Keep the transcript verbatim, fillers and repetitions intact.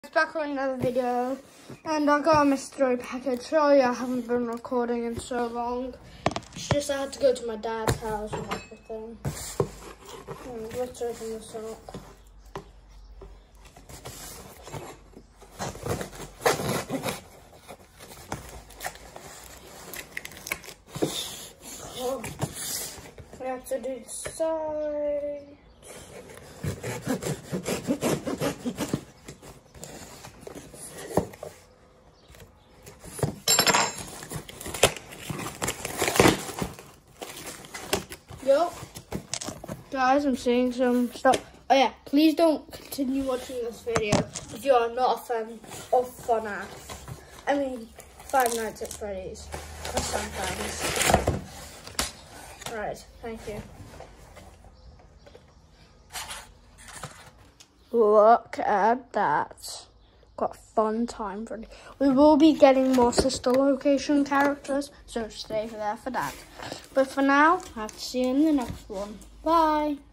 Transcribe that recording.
It's back on another video, and I got a mystery package. Sorry I haven't been recording in so long. It's just I had to go to my dad's house and everything. And let's open this up. Oh, we have to do the side. Yo, guys, I'm seeing some stuff. Oh yeah, please don't continue watching this video if you are not a fan of Funtime. I mean, Five Nights at Freddy's. Or sometimes. Right, thank you. Look at that. Got Funtime Freddy. We will be getting more sister location characters, so stay there for that. But for now, I have to see you in the next one. Bye.